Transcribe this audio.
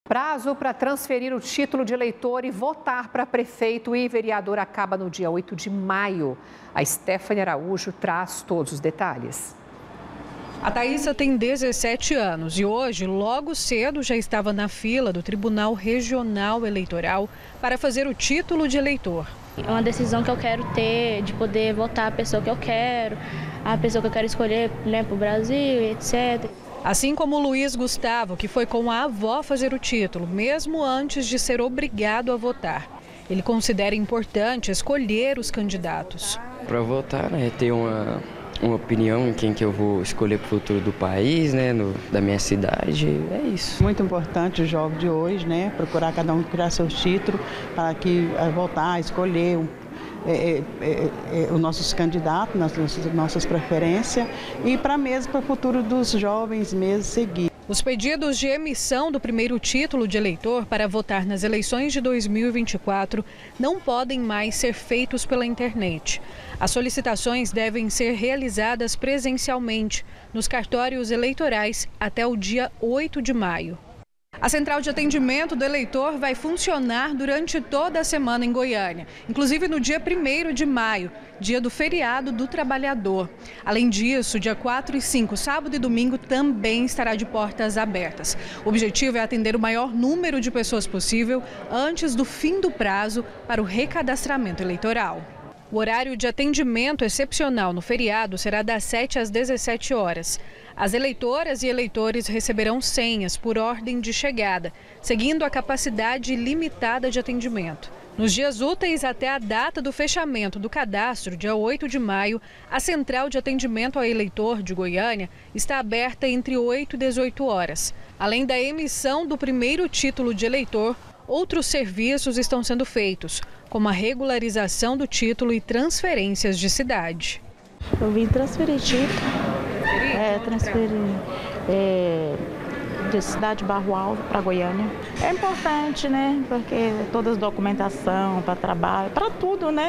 Prazo para transferir o título de eleitor e votar para prefeito e vereador acaba no dia 8 de maio. A Stephanie Araújo traz todos os detalhes. A Thaísa tem 17 anos e hoje, logo cedo, já estava na fila do Tribunal Regional Eleitoral para fazer o título de eleitor. É uma decisão que eu quero ter, de poder votar a pessoa que eu quero, a pessoa que eu quero escolher, né, para o Brasil, etc. Assim como o Luiz Gustavo, que foi com a avó fazer o título, mesmo antes de ser obrigado a votar. Ele considera importante escolher os candidatos. Para votar, né, ter uma opinião em quem que eu vou escolher para o futuro do país, né, da minha cidade, é isso. Muito importante o jogo de hoje, né, procurar cada um criar seus títulos para que votar, escolher os nossos candidatos, nossas preferências e para o futuro dos jovens mesmo seguir. Os pedidos de emissão do primeiro título de eleitor para votar nas eleições de 2024 não podem mais ser feitos pela internet. As solicitações devem ser realizadas presencialmente nos cartórios eleitorais até o dia 8 de maio. A central de atendimento do eleitor vai funcionar durante toda a semana em Goiânia, inclusive no dia 1º de maio, dia do feriado do trabalhador. Além disso, dia 4 e 5, sábado e domingo, também estará de portas abertas. O objetivo é atender o maior número de pessoas possível antes do fim do prazo para o recadastramento eleitoral. O horário de atendimento excepcional no feriado será das 7 às 17 horas. As eleitoras e eleitores receberão senhas por ordem de chegada, seguindo a capacidade limitada de atendimento. Nos dias úteis até a data do fechamento do cadastro, dia 8 de maio, a central de atendimento ao eleitor de Goiânia está aberta entre 8 e 18 horas. Além da emissão do primeiro título de eleitor, outros serviços estão sendo feitos, como a regularização do título e transferências de cidade. Eu vim transferir título, transferir de cidade Barro Alto para Goiânia. É importante, né? Porque toda a documentação para trabalho, para tudo, né?